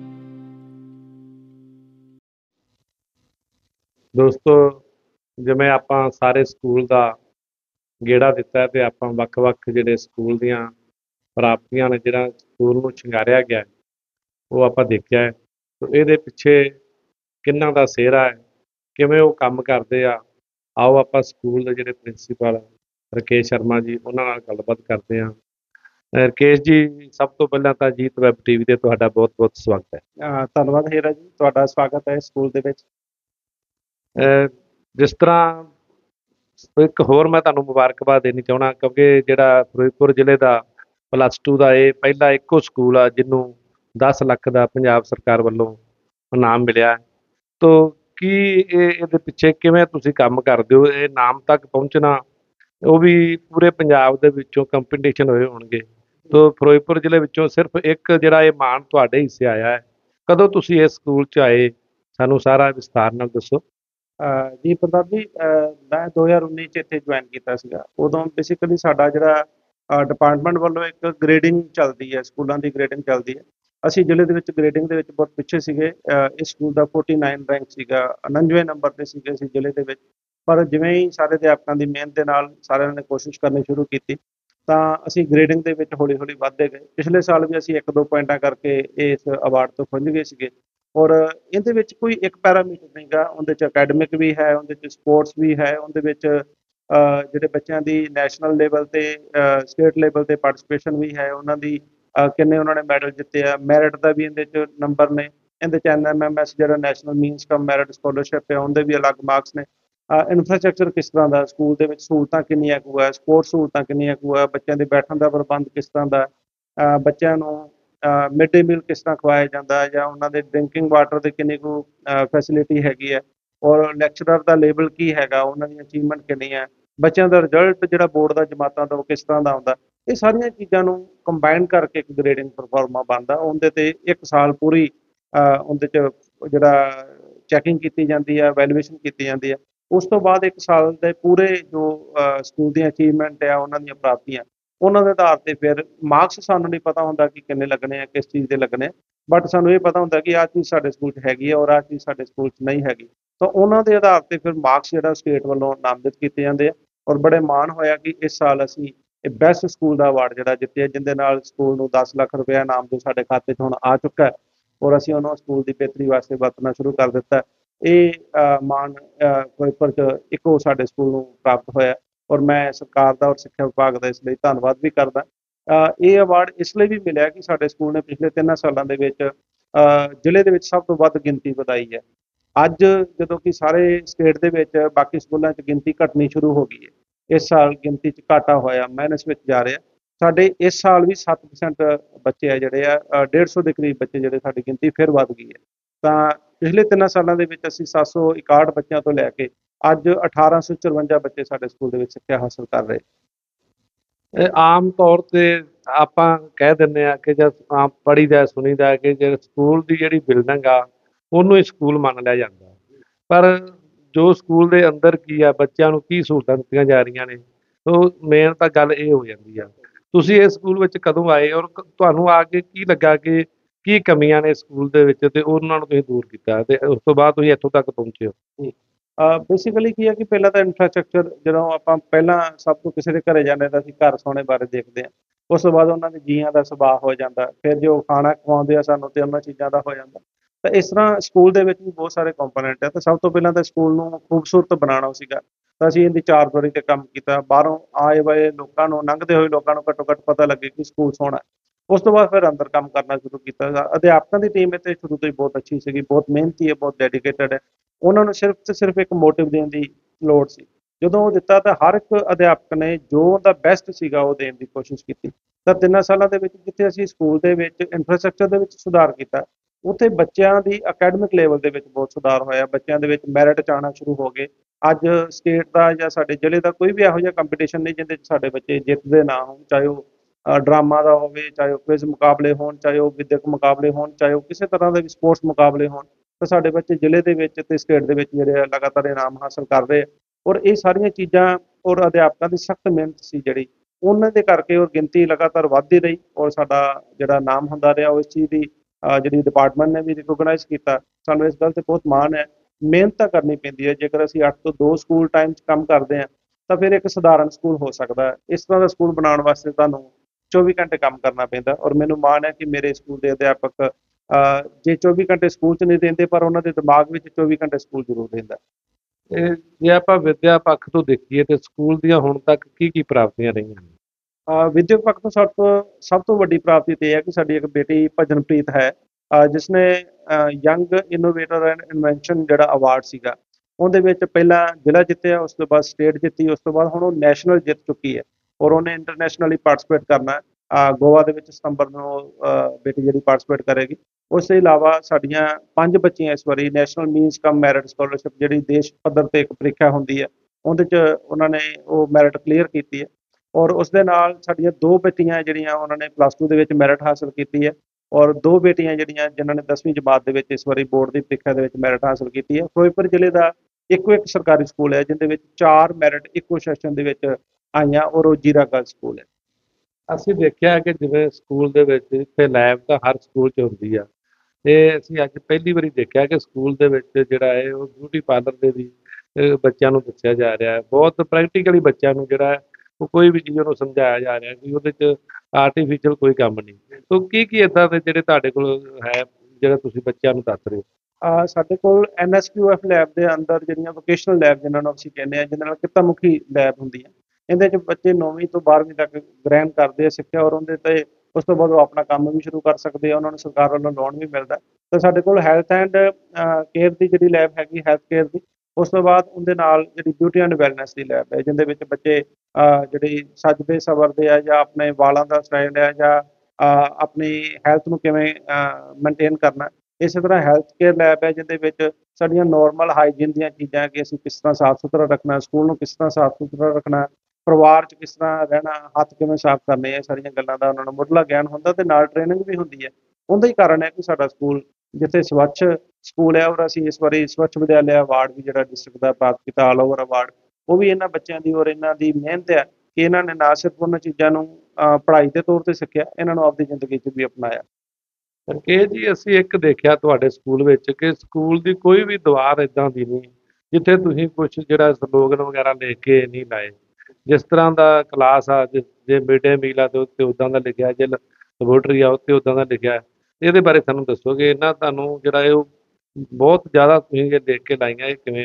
ਦੋਸਤੋ, ਜਿਵੇਂ ਆਪਾਂ ਸਾਰੇ ਸਕੂਲ ਦਾ ਗੇੜਾ ਦਿੱਤਾ ਤੇ ਆਪਾਂ ਵੱਖ-ਵੱਖ ਜਿਹੜੇ ਸਕੂਲ ਦੀਆਂ ਪ੍ਰਾਪਤੀਆਂ ਨੇ, ਜਿਹੜਾ ਸਕੂਲ ਨੂੰ ਸ਼ਿੰਗਾਰਿਆ ਗਿਆ, ਉਹ ਆਪਾਂ ਦੇਖਿਆ ਹੈ। ਤੋ ਇਹਦੇ ਪਿੱਛੇ ਕਿਹਨਾਂ ਦਾ ਸਿਹਰਾ ਹੈ, ਕਿਵੇਂ ਉਹ ਕੰਮ ਕਰਦੇ ਆ, ਆਓ ਆਪਾਂ ਸਕੂਲ ਦੇ ਜਿਹੜੇ ਪ੍ਰਿੰਸੀਪਲ ਰਾਕੇਸ਼ ਸ਼ਰਮਾ ਜੀ, ਉਹਨਾਂ ਨਾਲ ਗੱਲਬਾਤ ਕਰਦੇ ਹਾਂ। ਰਾਕੇਸ਼ ਜੀ, ਸਭ ਤੋਂ ਪਹਿਲਾਂ ਤਾਂ ਅਜੀਤ ਵੈਬ ਟੀਵੀ ਤੇ ਤੁਹਾਡਾ ਬਹੁਤ-ਬਹੁਤ ਸਵਾਗਤ ਹੈ। ਧੰਨਵਾਦ ਹੀਰਾ ਜੀ, ਤੁਹਾਡਾ ਸਵਾਗਤ ਹੈ ਸਕੂਲ ਦੇ ਵਿੱਚ। ਜਿਸ ਤਰ੍ਹਾਂ ਇੱਕ ਹੋਰ ਮੈਂ ਤੁਹਾਨੂੰ ਮੁਬਾਰਕਬਾਦ ਦੇਣੀ ਚਾਹੁੰਦਾ, ਕਿਉਂਕਿ ਜਿਹੜਾ ਫਿਰੋਜ਼ਪੁਰ ਜ਼ਿਲ੍ਹੇ ਦਾ ਪਲੱਸ ਟੂ ਦਾ ਇਹ ਪਹਿਲਾ ਇੱਕੋ ਸਕੂਲ ਆ ਜਿਹਨੂੰ ਦਸ ਲੱਖ ਦਾ ਪੰਜਾਬ ਸਰਕਾਰ ਵੱਲੋਂ ਇਨਾਮ ਮਿਲਿਆ। ਤੋ ਕੀ ਇਹ ਇਹਦੇ ਪਿੱਛੇ ਕਿਵੇਂ ਤੁਸੀਂ ਕੰਮ ਕਰਦੇ ਹੋ? ਇਹ ਨਾਮ ਤੱਕ ਪਹੁੰਚਣਾ, ਉਹ ਵੀ ਪੂਰੇ ਪੰਜਾਬ ਦੇ ਵਿੱਚੋਂ ਕੰਪੀਟੀਸ਼ਨ ਹੋਏ ਹੋਣਗੇ, ਤੋ ਫਿਰੋਜ਼ਪੁਰ ਜ਼ਿਲ੍ਹੇ ਵਿੱਚੋਂ ਸਿਰਫ ਇੱਕ ਜਿਹੜਾ ਇਹ ਮਾਣ ਤੁਹਾਡੇ ਹਿੱਸੇ ਆਇਆ ਹੈ। ਕਦੋਂ ਤੁਸੀਂ ਇਸ ਸਕੂਲ 'ਚ ਆਏ, ਸਾਨੂੰ ਸਾਰਾ ਵਿਸਥਾਰ ਨਾਲ ਦੱਸੋ। ਜੀ ਪ੍ਰਤਾਪ ਜੀ, ਮੈਂ ਦੋ ਹਜ਼ਾਰ ਉੱਨੀ 'ਚ ਇੱਥੇ ਜੁਆਇਨ ਕੀਤਾ ਸੀਗਾ। ਉਦੋਂ ਬੇਸਿਕਲੀ ਸਾਡਾ ਜਿਹੜਾ ਡਿਪਾਰਟਮੈਂਟ ਵੱਲੋਂ ਇੱਕ ਗ੍ਰੇਡਿੰਗ ਚੱਲਦੀ ਹੈ, ਸਕੂਲਾਂ ਦੀ ਗ੍ਰੇਡਿੰਗ ਚੱਲਦੀ ਹੈ। ਅਸੀਂ ਜ਼ਿਲ੍ਹੇ ਦੇ ਵਿੱਚ ਗ੍ਰੇਡਿੰਗ ਦੇ ਵਿੱਚ ਬਹੁਤ ਪਿੱਛੇ ਸੀਗੇ। ਇਸ ਸਕੂਲ ਦਾ ਫੋਰਟੀ ਨਾਈਨ ਰੈਂਕ ਸੀਗਾ, ਉਣੰਜਵੇਂ ਨੰਬਰ 'ਤੇ ਸੀਗੇ ਅਸੀਂ ਜ਼ਿਲ੍ਹੇ ਦੇ ਵਿੱਚ। ਪਰ ਜਿਵੇਂ ਹੀ ਸਾਰੇ ਅਧਿਆਪਕਾਂ ਦੀ ਮਿਹਨਤ ਦੇ ਨਾਲ ਸਾਰਿਆਂ ਨੇ ਕੋਸ਼ਿਸ਼ ਕਰਨੀ ਸ਼ੁਰੂ ਕੀਤੀ, ਤਾਂ ਅਸੀਂ ਗ੍ਰੇਡਿੰਗ ਦੇ ਵਿੱਚ ਹੌਲੀ ਹੌਲੀ ਵੱਧਦੇ ਗਏ। ਪਿਛਲੇ ਸਾਲ ਵੀ ਅਸੀਂ ਇੱਕ ਦੋ ਪੁਆਇੰਟਾਂ ਕਰਕੇ ਇਸ ਅਵਾਰਡ ਤੋਂ ਖੁੰਝ ਗਏ ਸੀਗੇ। ਔਰ ਇਹਦੇ ਵਿੱਚ ਕੋਈ ਇੱਕ ਪੈਰਾਮੀਟਰ ਨਹੀਂ ਗਾ, ਉਹਦੇ 'ਚ ਅਕੈਡਮਿਕ ਵੀ ਹੈ, ਉਹਦੇ 'ਚ ਸਪੋਰਟਸ ਵੀ ਹੈ, ਉਹਦੇ ਵਿੱਚ ਅ, ਜਿਹੜੇ ਬੱਚਿਆਂ ਦੀ ਨੈਸ਼ਨਲ ਲੈਵਲ ਤੇ ਸਟੇਟ ਲੈਵਲ ਤੇ ਪਾਰਟਿਸਿਪੇਸ਼ਨ ਵੀ ਹੈ, ਉਹਨਾਂ ਦੀ ਅ, ਕਿੰਨੇ ਉਹਨਾਂ ਨੇ ਮੈਡਲ ਜਿੱਤੇ ਆ, ਮੈਰਿਟ ਦਾ ਵੀ ਇਹਦੇ 'ਚ ਨੰਬਰ ਨੇ। ਇਹਦੇ 'ਚ ਐਨ ਐਮ ਐਮ ਐਸ ਜਿਹੜਾ national means cum merit scholarship ਹੈ, ਉਹਦੇ ਵੀ ਅਲੱਗ ਮਾਰਕਸ ਨੇ। ਇਨਫਰਾਸਟਰਕਚਰ ਕਿਸ ਤਰ੍ਹਾਂ ਦਾ, ਸਕੂਲ ਦੇ ਵਿੱਚ ਸਹੂਲਤਾਂ ਕਿੰਨੀਆਂ ਕੁ ਹੈ, ਸਪੋਰਟਸ ਸਹੂਲਤਾਂ ਕਿੰਨੀਆਂ ਕੁ ਹੈ, ਬੱਚਿਆਂ ਦੇ ਬੈਠਣ ਦਾ ਪ੍ਰਬੰਧ ਕਿਸ ਤਰ੍ਹਾਂ ਦਾ, ਅ, ਬੱਚਿਆਂ ਨੂੰ ਮਿਡ ਡੇ ਮੀਲ ਕਿਸ ਤਰ੍ਹਾਂ ਖਵਾਇਆ ਜਾਂਦਾ ਹੈ, ਜਾਂ ਉਹਨਾਂ ਦੇ ਡਰਿੰਕਿੰਗ ਵਾਟਰ ਦੀ ਕਿੰਨੀ ਕੁ ਫੈਸਿਲਿਟੀ ਹੈਗੀ ਹੈ, ਔਰ ਲੈਕਚਰਰ ਦਾ ਲੇਬਲ ਕੀ ਹੈਗਾ, ਉਹਨਾਂ ਦੀ ਅਚੀਵਮੈਂਟ ਕਿੰਨੀ ਹੈ, ਬੱਚਿਆਂ ਦਾ ਰਿਜ਼ਲਟ ਜਿਹੜਾ ਬੋਰਡ ਦਾ ਜਮਾਤਾਂ ਦਾ ਉਹ ਕਿਸ ਤਰ੍ਹਾਂ ਦਾ ਆਉਂਦਾ। ਇਹ ਸਾਰੀਆਂ ਚੀਜ਼ਾਂ ਨੂੰ ਕੰਬਾਈਨ ਕਰਕੇ ਇੱਕ ਗ੍ਰੇਡਿੰਗ ਪਰਫਾਰਮਾ ਬਣਦਾ। ਉਹਦੇ ਤੇ ਇੱਕ ਸਾਲ ਪੂਰੀ ਅ, ਉਹਦੇ 'ਚ ਜਿਹੜਾ ਚੈਕਿੰਗ ਕੀਤੀ ਜਾਂਦੀ ਹੈ, ਵੈਲੂਏਸ਼ਨ ਕੀਤੀ ਜਾਂਦੀ ਹੈ। ਉਸ ਤੋਂ ਬਾਅਦ ਇੱਕ ਸਾਲ ਦੇ ਪੂਰੇ ਜੋ ਅ, ਸਕੂਲ ਦੀਆਂ ਅਚੀਵਮੈਂਟ ਆ, ਉਹਨਾਂ ਦੀਆਂ ਪ੍ਰਾਪਤੀਆਂ, ਉਹਨਾਂ ਦੇ ਆਧਾਰ ਤੇ ਫਿਰ ਮਾਰਕਸ ਸਾਨੂੰ ਨਹੀਂ ਪਤਾ ਹੁੰਦਾ ਕਿ ਕਿੰਨੇ ਲੱਗਣੇ ਆ, ਕਿਸ ਚੀਜ਼ ਦੇ ਲੱਗਣੇ ਆ, ਬਟ ਸਾਨੂੰ ਇਹ ਪਤਾ ਹੁੰਦਾ ਕਿ ਆਹ ਚੀਜ਼ ਸਾਡੇ ਸਕੂਲ 'ਚ ਹੈਗੀ ਹੈ ਔਰ ਆਹ ਚੀਜ਼ ਸਾਡੇ ਸਕੂਲ 'ਚ ਨਹੀਂ ਹੈਗੀ। ਤਾਂ ਉਹਨਾਂ ਦੇ ਆਧਾਰ ਤੇ ਫਿਰ ਮਾਰਕਸ ਜਿਹੜਾ ਸਟੇਟ ਵੱਲੋਂ ਨਾਮਜ਼ਦ ਕੀਤੇ ਜਾਂਦੇ ਆ। ਔਰ ਬੜੇ ਮਾਣ ਹੋਇਆ ਕਿ ਇਸ ਸਾਲ ਅਸੀਂ ਇਹ ਬੈਸਟ ਸਕੂਲ ਦਾ ਅਵਾਰਡ ਜਿਹੜਾ ਜਿੱਤਿਆ, ਜਿਹਦੇ ਨਾਲ ਸਕੂਲ ਨੂੰ ਦਸ ਲੱਖ ਰੁਪਇਆ ਇਨਾਮ ਜੋ ਸਾਡੇ ਖਾਤੇ 'ਚ ਹੁਣ ਆ ਚੁੱਕਾ ਹੈ, ਔਰ ਅਸੀਂ ਉਹਨੂੰ ਸਕੂਲ ਦੀ ਬਿਹਤਰੀ ਵਾਸਤੇ ਵਰਤਣਾ ਸ਼ੁਰੂ ਕਰ ਦਿੱਤਾ ਹੈ। ਇਹ ਅ, ਮਾਣ ਅ, ਫਿਰੋਜ਼ਪੁਰ 'ਚ ਇੱਕੋ ਸਾਡੇ ਸਕੂਲ ਨੂੰ ਪ੍ਰਾਪਤ ਹੋਇਆ, ਔਰ ਮੈਂ ਸਰਕਾਰ ਦਾ ਔਰ ਸਿੱਖਿਆ ਵਿਭਾਗ ਦਾ ਇਸ ਲਈ ਧੰਨਵਾਦ ਵੀ ਕਰਦਾ। ਅ, ਇਹ ਅਵਾਰਡ ਇਸ ਲਈ ਵੀ ਮਿਲਿਆ ਕਿ ਸਾਡੇ ਸਕੂਲ ਨੇ ਪਿਛਲੇ ਤਿੰਨਾਂ ਸਾਲਾਂ ਦੇ ਵਿੱਚ ਅ, ਜ਼ਿਲ੍ਹੇ ਦੇ ਵਿੱਚ ਸਭ ਤੋਂ ਵੱਧ ਗਿਣਤੀ ਵਧਾਈ ਹੈ। ਅੱਜ ਜਦੋਂ ਕਿ ਸਾਰੇ ਸਟੇਟ ਦੇ ਵਿੱਚ ਬਾਕੀ ਸਕੂਲਾਂ 'ਚ ਗਿਣਤੀ ਘਟਣੀ ਸ਼ੁਰੂ ਹੋ ਗਈ ਹੈ, ਇਸ ਸਾਲ ਗਿਣਤੀ 'ਚ ਘਾਟਾ ਹੋਇਆ, ਮਾਈਨਸ ਵਿੱਚ ਜਾ ਰਿਹਾ। ਸਾਡੇ ਇਸ ਸਾਲ ਵੀ ਸੱਤ ਪਰਸੈਂਟ ਬੱਚੇ ਆ ਜਿਹੜੇ ਆ, ਅ, ਡੇਢ ਸੌ ਦੇ ਕਰੀਬ ਬੱਚੇ ਜਿਹੜੇ ਸਾਡੀ ਗਿਣਤੀ ਫਿਰ ਵੱਧ ਗਈ ਹੈ। ਤਾਂ ਪਿਛਲੇ ਤਿੰਨਾਂ ਸਾਲਾਂ ਦੇ ਵਿੱਚ ਅਸੀਂ ਸੱਤ ਸੌ ਇਕਾਹਠ ਬੱਚਿਆਂ ਤੋਂ ਲੈ ਕੇ ਅੱਜ ਅਠਾਰਾਂ ਸੌ ਚੁਰੰਜਾ ਬੱਚੇ ਸਾਡੇ ਸਕੂਲ ਦੇ ਵਿੱਚ ਸਿੱਖਿਆ ਹਾਸਲ ਕਰ ਰਹੇ। ਇਹ ਆਮ ਤੌਰ ਤੇ ਆਪਾਂ ਕਹਿ ਦਿੰਦੇ ਆ ਕਿ ਜਦ ਆਮ ਪੜ੍ਹੀਦਾ ਸੁਣੀਦਾ ਕਿ ਜੇ ਸਕੂਲ ਦੀ ਜਿਹੜੀ ਬਿਲਡਿੰਗ ਆ ਉਹਨੂੰ ਹੀ ਸਕੂਲ ਮੰਨ ਲਿਆ ਜਾਂਦਾ, ਪਰ ਜੋ ਸਕੂਲ ਦੇ ਅੰਦਰ ਕੀ ਆ, ਬੱਚਿਆਂ ਨੂੰ ਕੀ ਸਹੂਲਤਾਂ ਦਿੱਤੀਆਂ ਜਾ ਰਹੀਆਂ ਨੇ, ਉਹ ਮੇਨ ਤਾਂ ਗੱਲ ਇਹ ਹੋ ਜਾਂਦੀ ਆ। ਤੁਸੀਂ ਇਸ ਸਕੂਲ ਵਿੱਚ ਕਦੋਂ ਆਏ ਔਰ ਕ- ਤੁਹਾਨੂੰ ਆ ਕੇ ਕੀ ਲੱਗਾ ਕਿ ਕੀ ਕਮੀਆਂ ਨੇ ਸਕੂਲ ਦੇ ਵਿੱਚ ਤੇ ਉਹਨਾਂ ਨੂੰ ਤੁਸੀਂ ਦੂਰ ਕੀਤਾ ਤੇ ਉਸ ਤੋਂ ਬਾਅਦ ਤੁਸੀਂ ਇੱਥੋਂ ਤੱਕ ਪਹੁੰਚੇ ਹੋ? ਜੀ। ਅ, ਬੇਸਿਕਲੀ ਕੀ ਹੈ ਕਿ ਪਹਿਲਾਂ ਤਾਂ ਇਨਫਰਾਸਟਰਕਚਰ, ਜਦੋਂ ਆਪਾਂ ਪਹਿਲਾਂ ਸਭ ਤੋਂ ਕਿਸੇ ਦੇ ਘਰੇ ਜਾਂਦੇ ਤਾਂ ਅਸੀਂ ਘਰ ਸੋਹਣੇ ਬਾਰੇ ਦੇਖਦੇ ਹਾਂ। ਉਸ ਤੋਂ ਬਾਅਦ ਉਹਨਾਂ ਦੇ ਜੀਆਂ ਦਾ ਸੁਭਾਅ ਹੋ ਜਾਂਦਾ, ਫਿਰ ਜੋ ਖਾਣਾ ਖਵਾਉਂਦੇ ਆ ਸਾਨੂੰ ਤੇ ਉਹਨਾਂ ਚੀਜ਼ਾਂ ਦਾ ਹੋ ਜਾਂਦਾ। ਤਾਂ ਇਸ ਤਰ੍ਹਾਂ ਸਕੂਲ ਦੇ ਵਿੱਚ ਵੀ ਬਹੁਤ ਸਾਰੇ ਕੰਪੋਨੈਂਟ ਹੈ। ਤਾਂ ਸਭ ਤੋਂ ਪਹਿਲਾਂ ਤਾਂ ਸਕੂਲ ਨੂੰ ਖੂਬਸੂਰਤ ਬਣਾਉਣਾ ਸੀਗਾ, ਤਾਂ ਅਸੀਂ ਇਹਦੀ ਚਾਰਦੁਆਰੀ ਤੇ ਕੰਮ ਕੀਤਾ। ਬਾਹਰੋਂ ਆਏ ਹੋਏ ਲੋਕਾਂ ਨੂੰ, ਲੰਘਦੇ ਹੋਏ ਲੋਕਾਂ ਨੂੰ ਘੱਟੋ ਘੱਟ ਪਤਾ ਲੱਗੇ ਕਿ ਸਕੂਲ ਸੋਹਣਾ ਹੈ। ਉਸ ਤੋਂ ਬਾਅਦ ਫਿਰ ਅੰਦਰ ਕੰਮ ਕਰਨਾ ਸ਼ੁਰੂ ਕੀਤਾ। ਅਧਿਆਪਕਾਂ ਦੀ ਟੀਮ ਇੱਥੇ ਸ਼ੁਰੂ ਤੋਂ ਹੀ ਬਹੁਤ ਅੱਛੀ ਸੀਗੀ, ਬਹੁਤ ਮਿਹਨਤੀ ਹੈ, ਬਹੁਤ ਡੈਡੀਕੇਟਡ ਹੈ। ਉਹਨਾਂ ਨੂੰ ਸਿਰਫ ਤੇ ਸਿਰਫ ਇੱਕ ਮੋਟਿਵ ਦੇਣ ਦੀ ਲੋੜ ਸੀ। ਜਦੋਂ ਉਹ ਦਿੱਤਾ ਤਾਂ ਹਰ ਇੱਕ ਅਧਿਆਪਕ ਨੇ ਜੋ ਉਹਦਾ ਬੈਸਟ ਸੀਗਾ ਉਹ ਦੇਣ ਦੀ ਕੋਸ਼ਿਸ਼ ਕੀਤੀ। ਤਾਂ ਤਿੰਨਾਂ ਸਾਲਾਂ ਦੇ ਵਿੱਚ ਜਿੱਥੇ ਅਸੀਂ ਸਕੂਲ ਦੇ ਵਿੱਚ ਇਨਫਰਾਸਟਰਕਚਰ ਦੇ ਵਿੱਚ ਸੁਧਾਰ ਕੀਤਾ, ਉੱਥੇ ਬੱਚਿਆਂ ਦੀ ਅਕੈਡਮਿਕ ਲੈਵਲ ਦੇ ਵਿੱਚ ਬਹੁਤ ਸੁਧਾਰ ਹੋਇਆ। ਬੱਚਿਆਂ ਦੇ ਵਿੱਚ ਮੈਰਿਟ 'ਚ ਆਉਣਾ ਸ਼ੁਰੂ ਹੋ ਗਏ। ਅੱਜ ਸਟੇਟ ਦਾ ਜਾਂ ਸਾਡੇ ਜ਼ਿਲ੍ਹੇ ਦਾ ਕੋਈ ਵੀ ਇਹੋ ਜਿਹਾ ਕੰਪੀਟੀਸ਼ਨ ਨਹੀਂ ਜਿਹਦੇ 'ਚ ਸਾਡੇ ਬੱਚੇ ਜਿੱਤਦੇ ਨਾ ਹੋਣ, ਚਾਹੇ ਉਹ ਅ, ਡਰਾਮਾ ਦਾ ਹੋਵੇ, ਚਾਹੇ ਉਹ ਕੁਇਜ਼ ਮੁਕਾਬਲੇ ਹੋਣ, ਚਾਹੇ ਉਹ ਵਿੱਦਿਅਕ ਮੁਕਾਬਲੇ ਹੋਣ, ਚਾਹੇ ਉਹ ਕਿਸੇ ਤਰ੍ਹਾਂ ਦੇ ਵੀ ਸਪੋਰਟਸ ਮੁਕਾਬਲੇ ਹੋਣ। ਤਾਂ ਸਾਡੇ ਬੱਚੇ ਜ਼ਿਲ੍ਹੇ ਦੇ ਵਿੱਚ ਤੇ ਸਟੇਟ ਦੇ ਵਿੱਚ ਜਿਹੜੇ ਆ ਲਗਾਤਾਰ ਇਨਾਮ ਹਾਸਲ ਕਰ ਰਹੇ ਆ। ਔਰ ਇਹ ਸਾਰੀਆਂ ਚੀਜ਼ਾਂ ਔਰ ਅਧਿਆਪਕਾਂ ਦੀ ਸਖਤ ਮਿਹਨਤ ਸੀ ਜਿਹੜੀ, ਉਹਨਾਂ ਦੇ ਕਰਕੇ ਔਰ ਗਿਣਤੀ ਲਗਾਤਾਰ ਵੱਧਦੀ ਰਹੀ, ਔਰ ਸਾਡਾ ਜਿਹੜਾ ਨਾਮ ਹੁੰਦਾ ਰਿਹਾ ਉਹ ਇਸ ਚੀਜ਼ ਦੀ ਅ, ਜਿਹੜੀ ਡਿਪਾਰਟਮੈਂਟ ਨੇ ਵੀ ਰਿਕੋਗਨਾਈਜ਼ ਕੀਤਾ। ਸਾਨੂੰ ਇਸ ਗੱਲ ਤੇ ਬਹੁਤ ਮਾਣ ਹੈ। ਮਿਹਨਤ ਤਾਂ ਕਰਨੀ ਪੈਂਦੀ ਹੈ। ਜੇਕਰ ਅਸੀਂ ਅੱਠ ਤੋਂ ਦੋ ਸਕੂਲ ਟਾਈਮ 'ਚ ਕੰਮ ਕਰਦੇ ਹਾਂ ਤਾਂ ਫਿਰ ਇੱਕ ਸਧਾਰਨ ਸਕੂਲ ਹੋ ਸਕਦਾ ਹੈ। ਇਸ ਤਰ੍ਹਾਂ ਦਾ ਸਕੂਲ ਬਣਾਉਣ ਵਾਸਤੇ ਤੁਹਾਨੂੰ ਚੌਵੀ ਘੰਟੇ ਕੰਮ ਕਰਨਾ ਪੈਂਦਾ। ਔਰ ਮੈਨੂੰ ਮਾਣ ਹੈ ਕਿ ਮੇਰੇ ਸਕੂਲ ਦੇ ਅਧਿਆਪਕ ਅ, ਜੇ ਚੌਵੀ ਘੰਟੇ ਸਕੂਲ 'ਚ ਨਹੀਂ ਰਹਿੰਦੇ, ਪਰ ਉਹਨਾਂ ਦੇ ਦਿਮਾਗ ਵਿੱਚ ਚੌਵੀ ਘੰਟੇ ਸਕੂਲ ਜ਼ਰੂਰ ਰਹਿੰਦਾ। ਇਹ ਜੇ ਆਪਾਂ ਵਿੱਦਿਆ ਪੱਖ ਤੋਂ ਦੇਖੀਏ ਤੇ ਸਕੂਲ ਦੀਆਂ ਹੁਣ ਤੱਕ ਕੀ ਕੀ ਪ੍ਰਾਪਤੀਆਂ ਰਹੀਆਂ ਨੇ? ਅ, ਵਿੱਦਿਅਕ ਪੱਖ ਤੋਂ ਸਭ ਤੋਂ ਸਭ ਤੋਂ ਵੱਡੀ ਪ੍ਰਾਪਤੀ ਤੇ ਇਹ ਹੈ ਕਿ ਸਾਡੀ ਇੱਕ ਬੇਟੀ ਭਜਨਪ੍ਰੀਤ ਹੈ, ਅ, ਜਿਸਨੇ ਯੰਗ ਇਨੋਵੇਟਰ ਐਂਡ ਇਨਵੈਂਸ਼ਨ ਜਿਹੜਾ ਅਵਾਰਡ ਸੀਗਾ, ਉਹਦੇ ਵਿੱਚ ਪਹਿਲਾਂ ਜ਼ਿਲ੍ਹਾ ਜਿੱਤਿਆ, ਉਸ ਤੋਂ ਬਾਅਦ ਸਟੇਟ ਜਿੱਤੀ, ਉਸ ਤੋਂ ਬਾਅਦ ਹੁਣ ਉਹ ਨੈਸ਼ਨਲ ਜਿੱਤ ਚੁੱਕੀ ਹੈ। ਔਰ ਉਹਨੇ ਇੰਟਰਨੈਸ਼ਨਲੀ ਪਾਰਟੀਸਪੇਟ ਕਰਨਾ ਹੈ। ਅ, ਗੋਆ ਦੇ ਵਿੱਚ ਸਤੰਬਰ ਨੂੰ ਅ, ਬੇਟੀ ਜਿਹੜੀ ਪਾਰਟੀਸਪੇਟ ਕਰੇਗੀ। ਉਸ ਤੋਂ ਇਲਾਵਾ ਸਾਡੀਆਂ ਪੰਜ ਬੱਚੀਆਂ ਇਸ ਵਾਰੀ national means cum merit scholarship, ਜਿਹੜੀ ਦੇਸ਼ ਪੱਧਰ ਤੇ ਇੱਕ ਪ੍ਰੀਖਿਆ ਹੁੰਦੀ ਹੈ, ਉਹਦੇ 'ਚ ਉਹਨਾਂ ਨੇ ਉਹ ਮੈਰਿਟ ਕਲੀਅਰ ਕੀਤੀ ਹੈ। ਔਰ ਉਸ ਦੇ ਨਾਲ ਸਾਡੀਆਂ ਦੋ ਬੇਟੀਆਂ ਜਿਹੜੀਆਂ ਉਹਨਾਂ ਨੇ ਪਲੱਸ ਟੂ ਦੇ ਵਿੱਚ ਮੈਰਿਟ ਹਾਸਲ ਕੀਤੀ ਹੈ। ਔਰ ਦੋ ਬੇਟੀਆਂ ਜਿਹੜੀਆਂ ਜਿਨ੍ਹਾਂ ਨੇ ਦਸਵੀਂ ਜਮਾਤ ਦੇ ਵਿੱਚ ਇਸ ਵਾਰੀ ਬੋਰਡ ਦੀ ਪ੍ਰੀਖਿਆ ਦੇ ਵਿੱਚ ਮੈਰਿਟ ਹਾਸਲ ਕੀਤੀ ਹੈ। ਫਿਰੋਜ਼ਪੁਰ ਜ਼ਿਲ੍ਹੇ ਦਾ ਇੱਕੋ ਇੱਕ ਸਰਕਾਰੀ ਸਕੂਲ ਹੈ ਜਿਹਦੇ ਵਿੱਚ ਚਾਰ ਮੈਰਿਟ ਇੱਕੋ ਸੈਸ਼ਨ ਦੇ ਵਿੱਚ ਆਈਆਂ, ਔਰ ਉਹ ਜੀਰਾ ਗਰਲਸ ਸਕੂਲ ਹੈ। ਅਸੀਂ ਦੇਖਿਆ ਕਿ ਜਿਵੇਂ ਸਕੂਲ ਦੇ ਵਿੱਚ ਇੱਥੇ ਲੈਬ ਤਾਂ ਹਰ ਸਕੂਲ 'ਚ ਹੁੰਦੀ ਆ, ਤੇ ਅਸੀਂ ਅੱਜ ਪਹਿਲੀ ਵਾਰੀ ਦੇਖਿਆ ਕਿ ਸਕੂਲ ਦੇ ਵਿੱਚ ਜਿਹੜਾ ਹੈ ਉਹ ਬਿਊਟੀ ਪਾਰਲਰ ਦੇ ਵੀ ਅ, ਬੱਚਿਆਂ ਨੂੰ ਦੱਸਿਆ ਜਾ ਰਿਹਾ ਹੈ। ਬਹੁਤ ਪ੍ਰੈਕਟੀਕਲੀ ਬੱਚਿਆਂ ਨੂੰ ਜਿਹੜਾ ਹੈ ਉਹ ਕੋਈ ਵੀ ਚੀਜ਼ ਉਹਨੂੰ ਸਮਝਾਇਆ ਜਾ ਰਿਹਾ ਕਿ ਉਹਦੇ 'ਚ ਆਰਟੀਫਿਸ਼ੀਅਲ ਕੋਈ ਕੰਮ ਨਹੀਂ। ਸੋ ਕੀ ਕੀ ਏਦਾਂ ਦੇ ਜਿਹੜੇ ਤੁਹਾਡੇ ਕੋਲ ਹੈ ਜਿਹੜਾ ਤੁਸੀਂ ਬੱਚਿਆਂ ਨੂੰ ਦੱਸ ਰਹੇ ਹੋ? ਅ, ਸਾਡੇ ਕੋਲ N S Q F lab ਦੇ ਅੰਦਰ ਜਿਹੜੀਆਂ ਵੋਕੇਸ਼ਨਲ ਲੈਬ ਜਿਨ੍ਹਾਂ ਨੂੰ ਅਸੀਂ ਕਹਿੰਦੇ ਹਾਂ, ਜਿਹਦੇ ਨਾਲ ਕਿੱਤਾ-ਮੁਖੀ ਲੈਬ ਹੁੰਦੀ ਹੈ, ਇਹਦੇ 'ਚ ਬੱਚੇ ਨੌਵੀਂ ਤੋਂ ਬਾਰ੍ਹਵੀਂ ਤੱਕ ਗ੍ਰਹਿਣ ਕਰਦੇ ਆ ਸਿੱਖਿਆ, ਔਰ ਉਹਦੇ ਤੇ ਉਸ ਤੋਂ ਬਾਅਦ ਉਹ ਆਪਣਾ ਕੰਮ ਵੀ ਸ਼ੁਰੂ ਕਰ ਸਕਦੇ ਆ, ਉਹਨਾਂ ਨੂੰ ਸਰਕਾਰ ਵੱਲੋਂ ਲੋਨ ਵੀ ਮਿਲਦਾ। ਤੇ ਸਾਡੇ ਕੋਲ ਹੈਲਥ ਐਂਡ ਕੇਅਰ ਦੀ ਜਿਹੜੀ ਲੈਬ ਹੈਗੀ, ਹੈਲਥ ਕੇਅਰ ਦੀ, ਉਸ ਤੋਂ ਬਾਅਦ ਉਹਦੇ ਨਾਲ ਜਿਹੜੀ ਬਿਊਟੀ ਐਂਡ ਵੈਲਨੈਸ ਦੀ ਲੈਬ ਹੈ, ਜਿਹਦੇ ਵਿੱਚ ਬੱਚੇ ਅ, ਜਿਹੜੀ ਸੱਜਦੇ ਸਵਰਦੇ ਆ, ਜਾਂ ਆਪਣੇ ਵਾਲਾਂ ਦਾ ਸਟਾਈਲ ਹੈ, ਜਾਂ ਅ, ਆਪਣੀ ਹੈਲਥ ਨੂੰ ਕਿਵੇਂ ਮੇਨਟੇਨ ਕਰਨਾ। ਇਸੇ ਤਰ੍ਹਾਂ ਹੈਲਥ ਕੇਅਰ ਲੈਬ ਹੈ, ਜਿਹਦੇ ਵਿੱਚ ਸਾਡੀਆਂ ਨੋਰਮਲ ਹਾਈਜੀਨ ਦੀਆਂ ਚੀਜ਼ਾਂ, ਕਿ ਅਸੀਂ ਕਿਸ ਤਰ੍ਹਾਂ ਸਾਫ਼ ਸੁਥਰਾ ਰੱਖਣਾ, ਸਕੂਲ ਨੂੰ ਕਿਸ ਤਰ੍ਹਾਂ ਸਾਫ਼ ਸੁਥਰਾ ਰੱਖਣਾ, ਪਰਿਵਾਰ 'ਚ ਕਿਸ ਤਰ੍ਹਾਂ ਰਹਿਣਾ, ਹੱਥ ਕਿਵੇਂ ਸਾਫ਼ ਕਰਨੇ, ਇਹ ਸਾਰੀਆਂ ਗੱਲਾਂ ਦਾ ਉਹਨਾਂ ਨੂੰ ਮੁੱਢਲਾ ਗਿਆਨ ਹੁੰਦਾ, ਤੇ ਨਾਲ ਟ੍ਰੇਨਿੰਗ ਵੀ ਹੁੰਦੀ ਹੈ। ਉਹਦਾ ਹੀ ਕਾਰਨ ਹੈ ਕਿ ਸਾਡਾ ਸਕੂਲ ਜਿੱਥੇ ਸਵੱਛ ਸਕੂਲ ਹੈ, ਔਰ ਅਸੀਂ ਇਸ ਵਾਰੀ ਸਵੱਛ ਵਿਦਿਆਲਿਆ ਅਵਾਰਡ ਵੀ ਜਿਹੜਾ ਡਿਸਟ੍ਰਿਕਟ ਦਾ ਪ੍ਰਾਪਤ ਕੀਤਾ, ਆਲ ਓਵਰ ਅਵਾਰਡ, ਉਹ ਵੀ ਇਹਨਾਂ ਬੱਚਿਆਂ ਦੀ ਔਰ ਇਹਨਾਂ ਦੀ ਮਿਹਨਤ ਹੈ ਕਿ ਇਹਨਾਂ ਨੇ ਨਾ ਸਿਰਫ ਉਹਨਾਂ ਚੀਜ਼ਾਂ ਨੂੰ ਅ, ਪੜ੍ਹਾਈ ਦੇ ਤੌਰ ਤੇ ਸਿੱਖਿਆ, ਇਹਨਾਂ ਨੂੰ ਆਪਦੀ ਜ਼ਿੰਦਗੀ 'ਚ ਵੀ ਅਪਣਾਇਆ। ਕਿ ਜੀ ਅਸੀਂ ਇੱਕ ਦੇਖਿਆ ਤੁਹਾਡੇ ਸਕੂਲ ਵਿੱਚ ਕਿ ਸਕੂਲ ਦੀ ਕੋਈ ਵੀ ਦੀਵਾਰ ਏਦਾਂ ਦੀ ਨਹੀਂ ਜਿੱਥੇ ਤੁਸੀਂ ਕੁਛ ਜਿਹੜਾ ਸਲੋਗਨ ਵਗੈਰਾ ਲਿਖ ਕੇ ਨਹੀਂ ਲਾਏ। ਜਿਸ ਤਰ੍ਹਾਂ ਦਾ ਕਲਾਸ ਆ, ਜਿ ਜੇ ਮਿਡ ਡੇ ਮੀਲ ਆ ਤੇ ਉੱਤੇ ਉੱਦਾਂ ਦਾ ਲਿਖਿਆ, ਜੇ ਲੈਬੋਰਟਰੀ ਆ ਉੱਤੇ ਉੱਦਾਂ ਦਾ ਲਿਖਿਆ। ਇਹਦੇ ਬਾਰੇ ਸਾਨੂੰ ਦੱਸੋ ਕਿ ਇਹਨਾਂ ਤੁਹਾਨੂੰ ਜਿਹੜਾ ਇਹ ਉਹ ਬਹੁਤ ਜ਼ਿਆਦਾ ਤੁਸੀਂ ਇਹ ਲਿਖ ਕੇ ਲਾਈਆਂ, ਇਹ ਕਿਵੇਂ?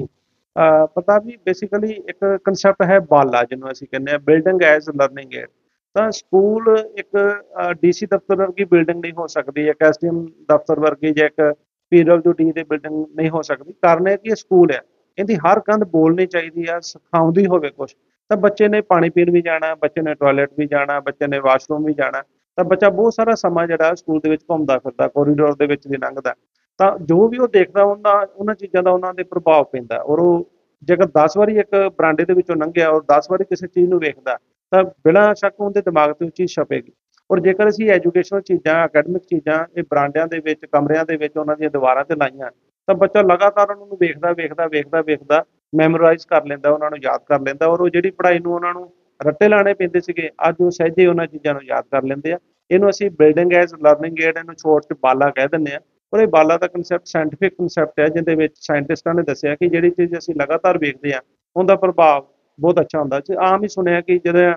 ਅ, ਪਤਾ ਵੀ ਬੇਸਿਕਲੀ ਇੱਕ ਕਨਸੈਪਟ ਹੈ ਬਾਲਾ, ਜਿਹਨੂੰ ਅਸੀਂ ਕਹਿੰਦੇ ਹਾਂ ਬਿਲਡਿੰਗ ਐਜ਼ ਲਰਨਿੰਗ ਏਡ। ਤਾਂ ਸਕੂਲ ਇੱਕ ਡੀ ਸੀ ਦਫ਼ਤਰ ਵਰਗੀ ਬਿਲਡਿੰਗ ਨਹੀਂ ਹੋ ਸਕਦੀ, ਇੱਕ ਐਸ ਡੀ ਐਮ ਦਫ਼ਤਰ ਵਰਗੀ, ਜਾਂ ਇੱਕ ਪੀ ਡਬਲਿਊ ਡੀ ਦੀ ਬਿਲਡਿੰਗ ਨਹੀਂ ਹੋ ਸਕਦੀ। ਕਾਰਨ ਹੈ ਕਿ ਇਹ ਸਕੂਲ ਹੈ, ਇਹਦੀ ਹਰ ਕੰਧ ਬੋਲਣੀ ਚਾਹੀਦੀ ਆ, ਸਿਖਾਉਂਦੀ ਹੋਵੇ ਕੁਛ। ਤਾਂ ਬੱਚੇ ਨੇ ਪਾਣੀ ਪੀਣ ਵੀ ਜਾਣਾ, ਬੱਚੇ ਨੇ ਟਾਇਲਟ ਵੀ ਜਾਣਾ, ਬੱਚੇ ਨੇ ਵਾਸ਼ਰੂਮ ਵੀ ਜਾਣਾ, ਤਾਂ ਬੱਚਾ ਬਹੁਤ ਸਾਰਾ ਸਮਾਂ ਜਿਹੜਾ ਸਕੂਲ ਦੇ ਵਿੱਚ ਘੁੰਮਦਾ ਫਿਰਦਾ, ਕੋਰੀਡੋਰ ਦੇ ਵਿੱਚ ਦੀ ਲੰਘਦਾ, ਤਾਂ ਜੋ ਵੀ ਉਹ ਦੇਖਦਾ ਉਹਨਾਂ ਉਹਨਾਂ ਚੀਜ਼ਾਂ ਦਾ ਉਹਨਾਂ ਦੇ ਪ੍ਰਭਾਵ ਪੈਂਦਾ। ਔਰ ਉਹ ਜੇਕਰ ਦਸ ਵਾਰੀ ਇੱਕ ਬਰਾਂਡੇ ਦੇ ਵਿੱਚੋਂ ਲੰਘਿਆ ਔਰ ਦਸ ਵਾਰੀ ਕਿਸੇ ਚੀਜ਼ ਨੂੰ ਵੇਖਦਾ, ਤਾਂ ਬਿਨਾਂ ਸ਼ੱਕ ਉਹਦੇ ਦਿਮਾਗ 'ਤੇ ਉਹ ਚੀਜ਼ ਛਪੇਗੀ। ਔਰ ਜੇਕਰ ਅਸੀਂ ਐਜੂਕੇਸ਼ਨਲ ਚੀਜ਼ਾਂ, ਅਕੈਡਮਿਕ ਚੀਜ਼ਾਂ ਇਹ ਬਰਾਂਡਿਆਂ ਦੇ ਵਿੱਚ, ਕਮਰਿਆਂ ਦੇ ਵਿੱਚ, ਉਹਨਾਂ ਦੀਆਂ ਦੀਵਾਰਾਂ 'ਤੇ ਲਾਈਆਂ, ਤਾਂ ਬੱਚਾ ਲਗਾਤਾਰ ਉਹਨਾਂ ਨੂੰ ਵੇਖਦਾ ਵੇਖਦਾ ਵੇਖਦਾ ਵੇਖਦਾ ਮੈਮੋਰਾਈਜ਼ ਕਰ ਲੈਂਦਾ, ਉਹਨਾਂ ਨੂੰ ਯਾਦ ਕਰ ਲੈਂਦਾ। ਔਰ ਉਹ ਜਿਹੜੀ ਪੜ੍ਹਾਈ ਨੂੰ ਉਹਨਾਂ ਨੂੰ ਰੱਟੇ ਲਾਣੇ ਪੈਂਦੇ ਸੀਗੇ, ਅੱਜ ਉਹ ਸਹਿਜੇ ਉਹਨਾਂ ਚੀਜ਼ਾਂ ਨੂੰ ਯਾਦ ਕਰ ਲੈਂਦੇ ਆ। ਇਹਨੂੰ ਅਸੀਂ ਬਿਲਡਿੰਗ ਐਜ਼ ਲਰਨਿੰਗ ਏਡ, ਇਹਨੂੰ ਛੋਟ 'ਚ ਬਾਲਾ ਕਹਿ ਦਿੰਦੇ ਹਾਂ। ਔਰ ਇਹ ਬਾਲਾ ਦਾ ਕਨਸੈਪਟ ਸਾਇੰਟੀਫਿਕ ਕਨਸੈਪਟ ਹੈ, ਜਿਹਦੇ ਵਿੱਚ ਸਾਇੰਟਿਸਟਾਂ ਨੇ ਦੱਸਿਆ ਕਿ ਜਿਹੜੀ ਚੀਜ਼ ਅਸੀਂ ਲਗਾਤਾਰ ਵੇਖਦੇ ਹਾਂ, ਉਹਦਾ ਪ੍ਰਭਾਵ ਬਹੁਤ ਅੱਛਾ ਹੁੰਦਾ। ਜੀ ਆਮ ਹੀ ਸੁਣਿਆ ਕਿ ਜਦੋਂ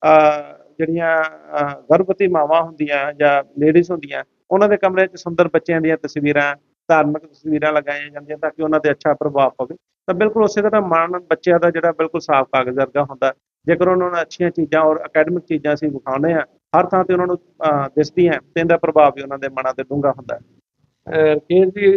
ਅ, ਜਿਹੜੀਆਂ ਅ, ਗਰਭਵਤੀ ਮਾਵਾਂ ਹੁੰਦੀਆਂ ਜਾਂ ਲੇਡੀਜ਼ ਹੁੰਦੀਆਂ, ਉਹਨਾਂ ਦੇ ਕਮਰੇ 'ਚ ਸੁੰਦਰ ਬੱਚਿਆਂ ਦੀਆਂ ਤਸਵੀਰਾਂ, ਧਾਰਮਿਕ ਤਸਵੀਰਾਂ ਲਗਾਈਆਂ ਜਾਂਦੀਆਂ ਤਾਂ ਕਿ ਉਹਨਾਂ 'ਤੇ ਅੱਛਾ ਪ੍ਰਭਾਵ ਪਵੇ। ਤਾਂ ਬਿਲਕੁਲ ਉਸੇ ਤਰ੍ਹਾਂ ਮਨ ਬੱਚਿਆਂ ਦਾ ਜਿਹੜਾ ਬਿਲਕੁਲ ਸਾਫ਼ ਕਾਗਜ਼ ਵਰਗਾ ਹੁੰਦਾ। ਜੇਕਰ ਉਹਨਾਂ ਨੂੰ ਅੱਛੀਆਂ ਚੀਜ਼ਾਂ ਔਰ ਅਕੈਡਮਿਕ ਚੀਜ਼ਾਂ ਅਸੀਂ ਵਿਖਾਉਂਦੇ ਹਾਂ, ਹਰ ਥਾਂ 'ਤੇ ਉਹਨਾਂ ਨੂੰ ਅ, ਦਿਸਦੀਆਂ, ਤੇ ਇਹਦਾ ਪ੍ਰਭਾਵ ਵੀ ਉਹਨਾਂ ਦੇ ਮਨਾਂ 'ਤੇ ਡੂੰਘਾ ਹੁੰਦਾ। ਅਹ ਕਿ ਜੀ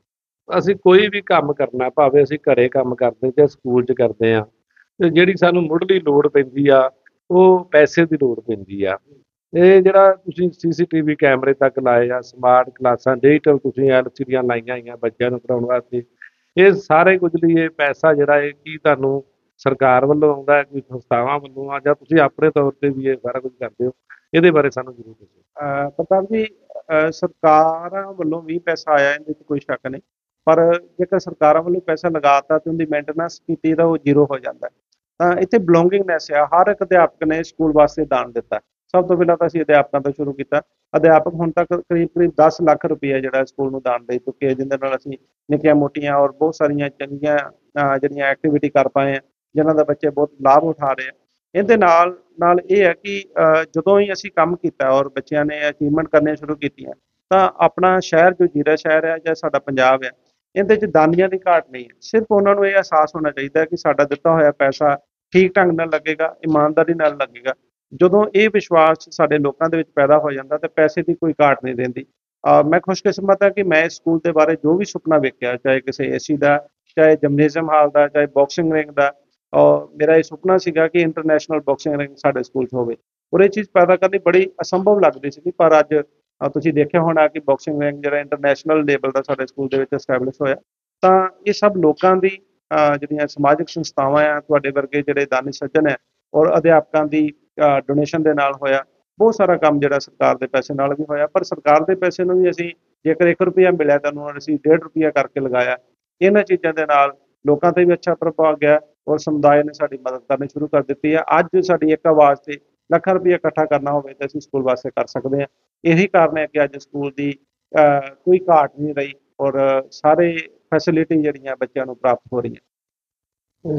ਅਸੀਂ ਕੋਈ ਵੀ ਕੰਮ ਕਰਨਾ, ਭਾਵੇਂ ਅਸੀਂ ਘਰੇ ਕੰਮ ਕਰਦੇ ਜਾਂ ਸਕੂਲ 'ਚ ਕਰਦੇ ਆ, ਤੇ ਜਿਹੜੀ ਸਾਨੂੰ ਮੁੱਢਲੀ ਲੋੜ ਪੈਂਦੀ ਆ, ਉਹ ਪੈਸੇ ਦੀ ਲੋੜ ਪੈਂਦੀ ਆ। ਇਹ ਜਿਹੜਾ ਤੁਸੀਂ ਸੀ ਸੀ ਟੀ ਵੀ ਕੈਮਰੇ ਤੱਕ ਲਾਏ ਆ, ਸਮਾਰਟ ਕਲਾਸਾਂ, ਡਿਜੀਟਲ ਤੁਸੀਂ ਐਲ ਸੀ ਡੀਆਂ ਲਾਈਆਂ ਹੋਈਆਂ ਬੱਚਿਆਂ ਨੂੰ ਪੜ੍ਹਾਉਣ ਵਾਸਤੇ, ਇਹ ਸਾਰੇ ਕੁਝ ਲਈ ਇਹ ਪੈਸਾ ਜਿਹੜਾ ਇਹ ਕੀ ਤੁਹਾਨੂੰ ਸਰਕਾਰ ਵੱਲੋਂ ਆਉਂਦਾ ਹੈ, ਕੋਈ ਸੰਸਥਾਵਾਂ ਵੱਲੋਂ ਆ, ਜਾਂ ਤੁਸੀਂ ਆਪਣੇ ਤੌਰ ਤੇ ਵੀ ਇਹ ਸਾਰਾ ਕੁਝ ਕਰਦੇ ਹੋ? ਇਹਦੇ ਬਾਰੇ ਸਾਨੂੰ ਜ਼ਰੂਰ ਦੱਸੋ। ਅ, ਪ੍ਰਤਾਪ ਜੀ, ਅ, ਸਰਕਾਰਾਂ ਵੱਲੋਂ ਵੀ ਪੈਸਾ ਆਇਆ, ਇਹਦੇ 'ਚ ਕੋਈ ਸ਼ੱਕ ਨਹੀਂ। ਪਰ ਜੇਕਰ ਸਰਕਾਰਾਂ ਵੱਲੋਂ ਪੈਸਾ ਲਗਾਤਾ ਤੇ ਉਹਦੀ ਮੇਨਟੇਨੈਂਸ ਕੀਤੀ ਤਾਂ ਉਹ ਜ਼ੀਰੋ ਹੋ ਜਾਂਦਾ। ਤਾਂ ਇੱਥੇ ਬਿਲੋਂਗਿੰਗਨੈਸ ਆ, ਹਰ ਇੱਕ ਅਧਿਆਪਕ ਨੇ ਸਕੂਲ ਵਾਸਤੇ ਦਾਨ ਦਿੱਤਾ। ਸਭ ਤੋਂ ਪਹਿਲਾਂ ਤਾਂ ਅਸੀਂ ਅਧਿਆਪਕਾਂ ਤੋਂ ਸ਼ੁਰੂ ਕੀਤਾ। ਅਧਿਆਪਕ ਹੁਣ ਤੱਕ ਕਰੀਬ ਕਰੀਬ ਦਸ ਲੱਖ ਰੁਪਈਆ ਜਿਹੜਾ ਸਕੂਲ ਨੂੰ ਦਾਨ ਦੇ ਚੁੱਕੇ ਆ, ਜਿਹਦੇ ਨਾਲ ਅਸੀਂ ਨਿੱਕੀਆਂ ਮੋਟੀਆਂ ਔਰ ਬਹੁਤ ਸਾਰੀਆਂ ਚੰਗੀਆਂ ਅ, ਜਿਹੜੀਆਂ ਐਕਟੀਵਿਟੀ ਕਰ ਪਾਏ ਆ, ਜਿਨ੍ਹਾਂ ਦਾ ਬੱਚੇ ਬਹੁਤ ਲਾਭ ਉਠਾ ਰਹੇ ਆ। ਇਹਦੇ ਨਾਲ ਨਾਲ ਇਹ ਹੈ ਕਿ ਅ, ਜਦੋਂ ਹੀ ਅਸੀਂ ਕੰਮ ਕੀਤਾ ਔਰ ਬੱਚਿਆਂ ਨੇ ਅਚੀਵਮੈਂਟ ਕਰਨੀਆਂ ਸ਼ੁਰੂ ਕੀਤੀਆਂ, ਤਾਂ ਆਪਣਾ ਸ਼ਹਿਰ ਜੋ ਜੀਰਾ ਸ਼ਹਿਰ ਹੈ ਜਾਂ ਸਾਡਾ ਪੰਜਾਬ ਹੈ, ਇਹਦੇ 'ਚ ਦਾਨੀਆਂ ਦੀ ਘਾਟ ਨਹੀਂ ਹੈ। ਸਿਰਫ ਉਹਨਾਂ ਨੂੰ ਇਹ ਅਹਿਸਾਸ ਹੋਣਾ ਚਾਹੀਦਾ ਕਿ ਸਾਡਾ ਦਿੱਤਾ ਹੋਇਆ ਪੈਸਾ ਠੀਕ ਢੰਗ ਨਾਲ ਲੱਗੇਗਾ, ਇਮਾਨਦਾਰੀ ਨਾਲ ਲੱਗੇਗਾ। ਜਦੋਂ ਇਹ ਵਿਸ਼ਵਾਸ ਸਾਡੇ ਲੋਕਾਂ ਦੇ ਵਿੱਚ ਪੈਦਾ ਹੋ ਜਾਂਦਾ, ਤਾਂ ਪੈਸੇ ਦੀ ਕੋਈ ਘਾਟ ਨਹੀਂ ਰਹਿੰਦੀ। ਅ, ਮੈਂ ਖੁਸ਼ਕਿਸਮਤ ਹਾਂ ਕਿ ਮੈਂ ਇਸ ਸਕੂਲ ਦੇ ਬਾਰੇ ਜੋ ਵੀ ਸੁਪਨਾ ਵੇਖਿਆ, ਚਾਹੇ ਕਿਸੇ ਏ ਸੀ ਦਾ, ਚਾਹੇ ਜਿਮਨੇਜ਼ੀਅਮ ਹਾਲ ਦਾ, ਚਾਹੇ ਬਾਕਸਿੰਗ ਰਿੰਗ ਦਾ, ਔਰ ਮੇਰਾ ਇਹ ਸੁਪਨਾ ਸੀਗਾ ਕਿ ਇੰਟਰਨੈਸ਼ਨਲ ਬਾਕਸਿੰਗ ਰਿੰਗ ਸਾਡੇ ਸਕੂਲ 'ਚ ਹੋਵੇ। ਔਰ ਇਹ ਚੀਜ਼ ਪੈਦਾ ਕਰਨੀ ਬੜੀ ਅਸੰਭਵ ਲੱਗਦੀ ਸੀਗੀ, ਪਰ ਅੱਜ ਅ, ਤੁਸੀਂ ਦੇਖਿਆ ਹੋਣਾ ਕਿ ਬਾਕਸਿੰਗ ਰਿੰਗ ਜਿਹੜਾ ਇੰਟਰਨੈਸ਼ਨਲ ਲੈਵਲ ਦਾ ਸਾਡੇ ਸਕੂਲ ਦੇ ਵਿੱਚ ਐਸਟੈਬਲਿਸ਼ ਹੋਇਆ। ਤਾਂ ਇਹ ਸਭ ਲੋਕਾਂ ਦੀ ਅ, ਜਿਹੜੀਆਂ ਸਮਾਜਿਕ ਸੰਸਥਾਵਾਂ ਆ, ਤੁਹਾਡੇ ਵਰਗੇ ਜਿਹੜੇ ਦਾਨੀ ਸੱਜਣ ਹੈ, ਔਰ ਅਧਿਆਪਕਾਂ ਦੀ ਅ, ਡੋਨੇਸ਼ਨ ਦੇ ਨਾਲ ਹੋਇਆ। ਬਹੁਤ ਸਾਰਾ ਕੰਮ ਜਿਹੜਾ ਸਰਕਾਰ ਦੇ ਪੈਸੇ ਨਾਲ ਵੀ ਹੋਇਆ, ਪਰ ਸਰਕਾਰ ਦੇ ਪੈਸੇ ਨੂੰ ਵੀ ਅਸੀਂ ਜੇਕਰ ਇੱਕ ਰੁਪਈਆ ਮਿਲਿਆ ਤਾਂ ਉਹਨੂੰ ਅਸੀਂ ਡੇਢ ਰੁਪਈਆ ਕਰਕੇ ਲਗਾਇਆ। ਇਹਨਾਂ ਚੀਜ਼ਾਂ ਦੇ ਨਾਲ ਲੋਕਾਂ 'ਤੇ ਵੀ ਅੱਛਾ ਪ੍ਰਭਾਵ ਗਿਆ, ਔਰ ਸਮੁਦਾਇ ਨੇ ਸਾਡੀ ਮਦਦ ਕਰਨੀ ਸ਼ੁਰੂ ਕਰ ਦਿੱਤੀ ਹੈ। ਅੱਜ ਸਾਡੀ ਇੱਕ ਆਵਾਜ਼ 'ਤੇ ਲੱਖਾਂ ਰੁਪਈਆ ਇਕੱਠਾ ਕਰਨਾ ਹੋਵੇ ਤਾਂ ਅਸੀਂ ਸਕੂਲ ਵਾਸਤੇ ਕਰ ਸਕਦੇ ਹਾਂ। ਇਹੀ ਕਾਰਨ ਹੈ ਕਿ ਅੱਜ ਸਕੂਲ ਦੀ ਅ, ਕੋਈ ਘਾਟ ਨਹੀਂ ਰਹੀ, ਔਰ ਸਾਰੇ ਫੈਸਿਲਿਟੀ ਜਿਹੜੀਆਂ ਬੱਚਿਆਂ ਨੂੰ ਪ੍ਰਾਪਤ ਹੋ ਰਹੀਆਂ।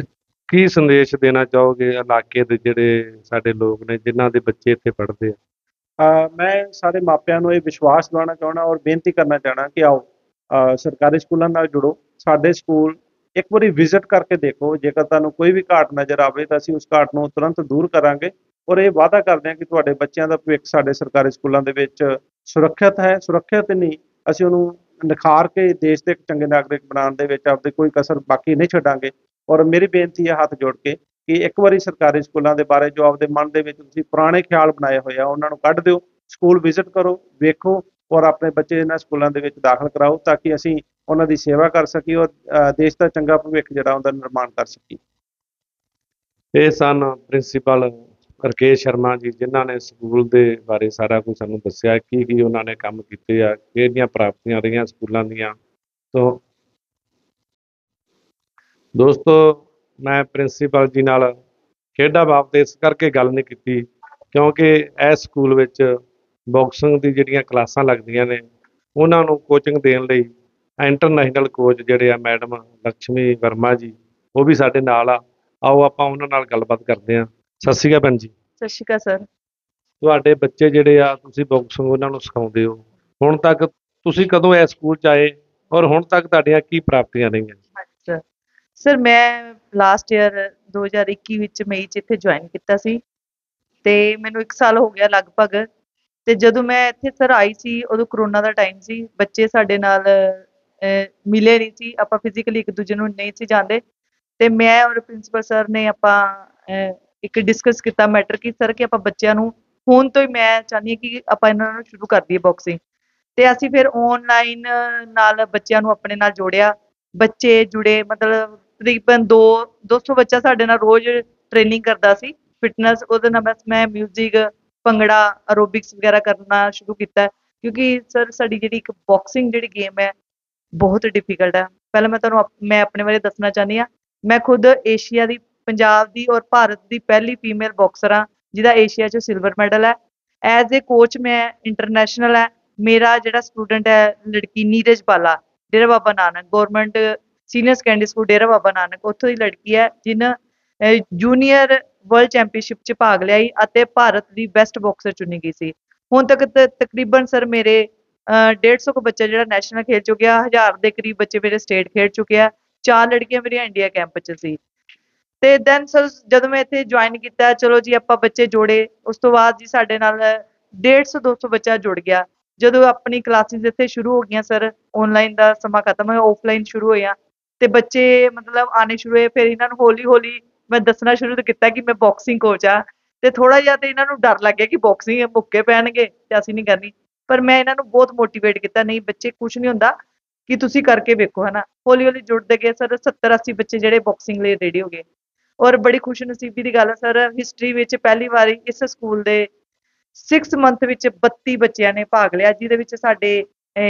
ਕੀ ਸੰਦੇਸ਼ ਦੇਣਾ ਚਾਹੋਗੇ ਇਲਾਕੇ ਦੇ ਜਿਹੜੇ ਸਾਡੇ ਲੋਕ ਨੇ ਜਿਨ੍ਹਾਂ ਦੇ ਬੱਚੇ ਇੱਥੇ ਪੜ੍ਹਦੇ ਆ? ਅ, ਮੈਂ ਸਾਰੇ ਮਾਪਿਆਂ ਨੂੰ ਇਹ ਵਿਸ਼ਵਾਸ ਦਿਵਾਉਣਾ ਚਾਹੁੰਦਾ ਔਰ ਬੇਨਤੀ ਕਰਨਾ ਚਾਹਣਾ ਕਿ ਆਓ ਅ, ਸਰਕਾਰੀ ਸਕੂਲਾਂ ਨਾਲ ਜੁੜੋ। ਸਾਡੇ ਸਕੂਲ ਇੱਕ ਵਾਰੀ ਵਿਜ਼ਿਟ ਕਰਕੇ ਦੇਖੋ, ਜੇਕਰ ਤੁਹਾਨੂੰ ਕੋਈ ਵੀ ਘਾਟ ਨਜ਼ਰ ਆਵੇ ਤਾਂ ਅਸੀਂ ਉਸ ਘਾਟ ਨੂੰ ਤੁਰੰਤ ਦੂਰ ਕਰਾਂਗੇ ਔਰ ਇਹ ਵਾਅਦਾ ਕਰਦੇ ਹਾਂ ਕਿ ਤੁਹਾਡੇ ਬੱਚਿਆਂ ਦਾ ਭਵਿੱਖ ਸਾਡੇ ਸਰਕਾਰੀ ਸਕੂਲਾਂ ਦੇ ਵਿੱਚ ਸੁਰੱਖਿਅਤ ਹੈ। ਸੁਰੱਖਿਅਤ ਨਹੀਂ, ਅਸੀਂ ਉਹਨੂੰ ਨਿਖਾਰ ਕੇ ਦੇਸ਼ ਦੇ ਇੱਕ ਚੰਗੇ ਨਾਗਰਿਕ ਬਣਾਉਣ ਦੇ ਵਿੱਚ ਆਪਦੀ ਕੋਈ ਕਸਰ ਬਾਕੀ ਨਹੀਂ ਛੱਡਾਂਗੇ। ਔਰ ਮੇਰੀ ਬੇਨਤੀ ਹੈ ਹੱਥ ਜੋੜ ਕੇ ਕਿ ਇੱਕ ਵਾਰੀ ਸਰਕਾਰੀ ਸਕੂਲਾਂ ਦੇ ਬਾਰੇ ਜੋ ਆਪਦੇ ਮਨ ਦੇ ਵਿੱਚ ਤੁਸੀਂ ਪੁਰਾਣੇ ਖਿਆਲ ਬਣਾਏ ਹੋਏ ਆ ਉਹਨਾਂ ਨੂੰ ਕੱਢ ਦਿਓ, ਸਕੂਲ ਵਿਜ਼ਿਟ ਕਰੋ, ਵੇਖੋ ਔਰ ਆਪਣੇ ਬੱਚੇ ਇਹਨਾਂ ਸਕੂਲਾਂ ਦੇ ਵਿੱਚ ਦਾਖਲ ਕਰਾਓ ਤਾਂ ਕਿ ਅਸੀਂ ਉਹਨਾਂ ਦੀ ਸੇਵਾ ਕਰ ਸਕੀਏ ਔਰ ਅ, ਦੇਸ਼ ਦਾ ਚੰਗਾ ਭਵਿੱਖ ਜਿਹੜਾ ਉਹਦਾ ਨਿਰਮਾਣ ਕਰ ਸਕੀਏ। ਇਹ ਸਨ ਪ੍ਰਿੰਸੀਪਲ ਰਕੇਸ਼ ਸ਼ਰਮਾ ਜੀ, ਜਿਨ੍ਹਾਂ ਨੇ ਸਕੂਲ ਦੇ ਬਾਰੇ ਸਾਰਾ ਕੁਝ ਸਾਨੂੰ ਦੱਸਿਆ, ਕੀ ਕੀ ਉਹਨਾਂ ਨੇ ਕੰਮ ਕੀਤੇ ਆ, ਕਿਹੜੀਆਂ ਪ੍ਰਾਪਤੀਆਂ ਰਹੀਆਂ ਸਕੂਲਾਂ ਦੀਆਂ। ਤੋਂ ਦੋਸਤੋ, ਮੈਂ ਪ੍ਰਿੰਸੀਪਲ ਜੀ ਨਾਲ ਖੇਡਾਂ ਬਾਬਤ ਇਸ ਕਰਕੇ ਗੱਲ ਨਹੀਂ ਕੀਤੀ ਕਿਉਂਕਿ ਇਸ ਸਕੂਲ ਵਿੱਚ ਬਾਕਸਿੰਗ ਦੀ ਜਿਹੜੀਆਂ ਕਲਾਸਾਂ ਲੱਗਦੀਆਂ ਨੇ ਉਹਨਾਂ ਨੂੰ ਕੋਚਿੰਗ ਦੇਣ ਲਈ ਇੰਟਰਨੈਸ਼ਨਲ ਕੋਚ ਜਿਹੜੇ ਆ ਮੈਡਮ ਲక్ష్ਮੀ ਵਰਮਾ ਜੀ, ਉਹ ਵੀ ਸਾਡੇ ਨਾਲ ਆ। ਆਓ ਆਪਾਂ ਉਹਨਾਂ ਨਾਲ ਗੱਲਬਾਤ ਕਰਦੇ ਹਾਂ। ਸਤਿ ਸ਼੍ਰੀ ਅਕਾਲ ਭੈਣ ਜੀ। ਸਤਿ ਸ਼੍ਰੀ ਅਕਾਲ ਸਰ। ਤੁਹਾਡੇ ਬੱਚੇ ਜਿਹੜੇ ਆ, ਤੁਸੀਂ ਬਾਕਸਿੰਗ ਉਹਨਾਂ ਨੂੰ ਸਿਖਾਉਂਦੇ ਹੋ, ਹੁਣ ਤੱਕ ਤੁਸੀਂ ਕਦੋਂ ਇਸ ਸਕੂਲ 'ਚ ਆਏ ਔਰ ਹੁਣ ਤੱਕ ਤੁਹਾਡੀਆਂ ਕੀ ਪ੍ਰਾਪਤੀਆਂ ਰਹੀਆਂ? ਅੱਛਾ ਸਰ, ਮੈਂ ਲਾਸਟ ਈਅਰ ਦੋ ਹਜ਼ਾਰ ਇੱਕੀ ਵਿੱਚ ਮਈ 'ਚ ਇੱਥੇ ਜੁਆਇਨ ਕੀਤਾ ਸੀ ਤੇ ਮੈਨੂੰ ਇੱਕ ਸਾਲ ਹੋ ਗਿਆ ਲਗਭਗ। ਤੇ ਜਦੋਂ ਮੈਂ ਇੱਥੇ ਸਰ ਆਈ ਸੀ ਉਦੋਂ ਕਰੋਨਾ ਦਾ ਟਾਈਮ ਸੀ, ਬੱਚੇ ਸਾਡੇ ਨਾਲ ਅਹ, ਮਿਲੇ ਨਹੀਂ ਸੀ, ਆਪਾਂ ਫਿਜ਼ੀਕਲੀ ਇੱਕ ਦੂਜੇ ਨੂੰ ਨਹੀਂ ਸੀ ਜਾਣਦੇ। ਤੇ ਮੈਂ ਔਰ ਪ੍ਰਿੰਸੀਪਲ ਸਰ ਨੇ ਆਪਾਂ ਅਹ, ਇੱਕ ਡਿਸਕਸ ਕੀਤਾ ਮੈਟਰ ਕਿ ਸਰ ਕਿ ਆਪਾਂ ਬੱਚਿਆਂ ਨੂੰ ਹੁਣ ਤੋਂ ਹੀ, ਮੈਂ ਚਾਹੁੰਦੀ ਹਾਂ ਕਿ ਆਪਾਂ ਇਹਨਾਂ ਨੂੰ ਸ਼ੁਰੂ ਕਰ ਦਈਏ ਬਾਕਸਿੰਗ। ਤੇ ਅਸੀਂ ਫਿਰ ਆਨਲਾਈਨ ਨਾਲ ਬੱਚਿਆਂ ਨੂੰ ਆਪਣੇ ਨਾਲ ਜੋੜਿਆ, ਬੱਚੇ ਜੁੜੇ, ਮਤਲਬ ਤਕਰੀਬਨ ਦੋ ਦੋ ਸੌ ਬੱਚਾ ਸਾਡੇ ਨਾਲ ਰੋਜ਼ ਟ੍ਰੇਨਿੰਗ ਕਰਦਾ ਸੀ ਫਿਟਨੈਸ। ਉਹਦੇ ਨਾਲ ਬਸ ਮੈਂ ਮਿਊਜ਼ਿਕ, ਭੰਗੜਾ, ਐਰੋਬਿਕਸ ਵਗੈਰਾ ਕਰਨਾ ਸ਼ੁਰੂ ਕੀਤਾ ਕਿਉਂਕਿ ਸਰ ਸਾਡੀ ਜਿਹੜੀ ਇੱਕ ਬਾਕਸਿੰਗ ਜਿਹੜੀ ਗੇਮ ਹੈ ਬਹੁਤ ਡਿਫੀਕਲਟ ਹੈ। ਪਹਿਲਾਂ ਮੈਂ ਤੁਹਾਨੂੰ ਆਪ- ਮੈਂ ਆਪਣੇ ਬਾਰੇ ਦੱਸਣਾ ਚਾਹੁੰਦੀ ਹਾਂ। ਮੈਂ ਖੁਦ ਏਸ਼ੀਆ ਦੀ, ਪੰਜਾਬ ਦੀ ਔਰ ਭਾਰਤ ਦੀ ਪਹਿਲੀ ਫੀਮੇਲ ਬਾਕਸਰ ਹਾਂ ਜਿਹਦਾ ਏਸ਼ੀਆ 'ਚ ਸਿਲਵਰ ਮੈਡਲ ਹੈ। ਐਜ਼ ਏ ਕੋਚ ਮੈਂ ਇੰਟਰਨੈਸ਼ਨਲ ਹੈ। ਮੇਰਾ ਜਿਹੜਾ ਸਟੂਡੈਂਟ ਹੈ ਲੜਕੀ Neeraj Bala, Dera Baba Nanak government senior secondary school Dera Baba Nanak, ਉੱਥੋਂ ਦੀ ਲੜਕੀ ਹੈ ਜਿਹਨੇ ਜੂਨੀਅਰ ਵਰਲਡ ਚੈਂਪੀਅਨਸ਼ਿਪ 'ਚ ਭਾਗ ਲਿਆ ਸੀ ਅਤੇ ਭਾਰਤ ਦੀ ਬੈਸਟ ਬਾਕਸਰ ਚੁਣੀ ਗਈ ਸੀ। ਹੁਣ ਤੱਕ ਤ- ਤਕਰੀਬਨ ਸਰ ਮੇਰੇ ਡੇਢ ਸੌ ਕੁ ਬੱਚਾ ਜਿਹੜਾ ਨੈਸ਼ਨਲ ਖੇਡ ਚੁੱਕਿਆ, ਹਜ਼ਾਰ ਦੇ ਕਰੀਬ ਬੱਚੇ ਮੇਰੇ ਸਟੇਟ ਖੇਡ ਚੁੱਕਿਆ, ਚਾਰ ਲੜਕੀਆਂ ਮੇਰੀਆਂ ਇੰਡੀਆ ਕੈਂਪ 'ਚ ਸੀ। ਤੇ ਦੈਨ ਸਰ ਜਦੋਂ ਮੈਂ ਇੱਥੇ ਜੁਆਇਨ ਕੀਤਾ, ਚਲੋ ਜੀ ਆਪਾਂ ਬੱਚੇ ਜੋੜੇ, ਉਸ ਤੋਂ ਬਾਅਦ ਜੀ ਸਾਡੇ ਨਾਲ ਡੇਢ ਸੌ ਦੋ ਸੌ ਬੱਚਾ ਜੁੜ ਗਿਆ। ਜਦੋਂ ਆਪਣੀ ਕਲਾਸਿਸ ਇੱਥੇ ਸ਼ੁਰੂ ਹੋ ਗਈਆਂ ਸਰ, ਆਨਲਾਈਨ ਦਾ ਸਮਾਂ ਖਤਮ ਹੋਇਆ, ਆਫਲਾਈਨ ਸ਼ੁਰੂ ਹੋਇਆ ਤੇ ਬੱਚੇ ਮਤਲਬ ਆਣੇ ਸ਼ੁਰੂ ਹੋਏ। ਫਿਰ ਇਹਨਾਂ ਨੂੰ ਹੌਲੀ ਹੌਲੀ ਮੈਂ ਦੱਸਣਾ ਸ਼ੁਰੂ ਕੀਤਾ ਕਿ ਮੈਂ ਬਾਕਸਿੰਗ ਕੋਚ ਆ। ਤੇ ਥੋੜਾ ਜਿਹਾ ਤੇ ਇਹਨਾਂ ਨੂੰ ਡਰ ਲੱਗ ਗਿਆ ਕਿ ਬਾਕਸਿੰਗ ਮੁੱਕੇ ਪੈਣਗੇ ਤੇ ਅਸੀਂ ਨਹੀਂ ਕਰਨੀ, ਪਰ ਮੈਂ ਇਹਨਾਂ ਨੂੰ ਬਹੁਤ ਮੋਟੀਵੇਟ ਕੀਤਾ, ਨਹੀਂ ਬੱਚੇ ਕੁਝ ਨਹੀਂ ਹੁੰਦਾ, ਕਿ ਤੁਸੀਂ ਕਰਕੇ ਵੇਖੋ, ਹਨਾ। ਹੌਲੀ ਹੌਲੀ ਜੁੜਦੇ ਗਏ ਸਰ, ਸੱਤਰ ਅੱਸੀ ਬੱਚੇ ਜਿਹੜੇ ਬਾਕਸਿੰਗ ਲਈ ਰੈਡੀ ਹੋ ਗਏ। ਔਰ ਬੜੀ ਖੁਸ਼ਨਸੀਬੀ ਦੀ ਗੱਲ ਹੈ ਸਰ, ਹਿਸਟਰੀ ਵਿੱਚ ਪਹਿਲੀ ਵਾਰੀ ਇਸ ਸਕੂਲ ਦੇ ਸਿਕਸ ਮੰਥ ਵਿੱਚ ਬੱਤੀ ਬੱਚਿਆਂ ਨੇ ਭਾਗ ਲਿਆ, ਜਿਹਦੇ ਵਿੱਚ ਸਾਡੇ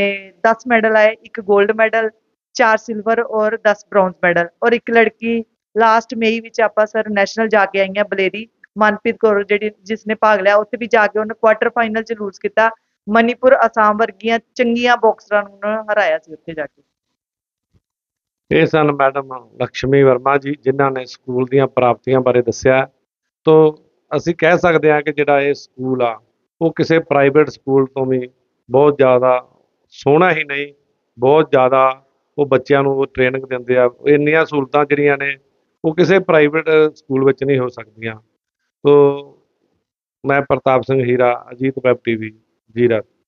ਦਸ ਮੈਡਲ ਆਏ, ਇੱਕ 골ਡ ਮੈਡਲ, ਚਾਰ ਸਿਲਵਰ ਔਰ ਦਸ ਬ੍ਰੌਂਜ਼ ਮੈਡਲ। ਔਰ ਇੱਕ ਲੜਕੀ ਲਾਸਟ ਮਈ ਵਿੱਚ ਆਪਾਂ ਸਰ ਨੈਸ਼ਨਲ ਜਾ ਕੇ ਆਈਆਂ, ਬਲੇਰੀ ਮਨਪ੍ਰੀਤ ਕੌਰ, ਜਿਹੜੀ ਜਿਸਨੇ ਭਾਗ ਲਿਆ, ਉੱਥੇ ਵੀ ਜਾ ਕੇ ਉਹਨੇ ਕੁਆਟਰ ਫਾਈਨਲ 'ਚ ਲੂਜ਼ ਕੀਤਾ, ਮਨੀਪੁਰ, ਅਸਾਮ ਵਰਗੀਆਂ ਚੰਗੀਆਂ ਬਾਕਸਰਾਂ ਨੂੰ ਉਹਨੇ ਹਰਾਇਆ ਸੀ ਉੱਥੇ ਜਾ ਕੇ। ਇਹ ਸਨ ਮੈਡਮ ਲక్ష్ਮੀ ਵਰਮਾ ਜੀ, ਜਿਨ੍ਹਾਂ ਨੇ ਸਕੂਲ ਦੀਆਂ ਪ੍ਰਾਪਤੀਆਂ ਬਾਰੇ ਦੱਸਿਆ। ਤੋ ਅਸੀਂ ਕਹਿ ਸਕਦੇ ਹਾਂ ਕਿ ਜਿਹੜਾ ਇਹ ਸਕੂਲ ਆ ਉਹ ਕਿਸੇ ਪ੍ਰਾਈਵੇਟ ਸਕੂਲ ਤੋਂ ਵੀ ਬਹੁਤ ਜ਼ਿਆਦਾ ਸੋਹਣਾ ਹੀ ਨਹੀਂ, ਬਹੁਤ ਜ਼ਿਆਦਾ ਉਹ ਬੱਚਿਆਂ ਨੂੰ ਉਹ ਟ੍ਰੇਨਿੰਗ ਦਿੰਦੇ ਆ। ਇੰਨੀਆਂ ਸਹੂਲਤਾਂ ਜਿਹੜੀਆਂ ਨੇ ਉਹ ਕਿਸੇ ਪ੍ਰਾਈਵੇਟ ਸਕੂਲ ਵਿੱਚ ਨਹੀਂ ਹੋ ਸਕਦੀਆਂ। ਤੋ ਮੈਂ Pratap Singh Hira, Ajit web T V, ਜੀਰਾ।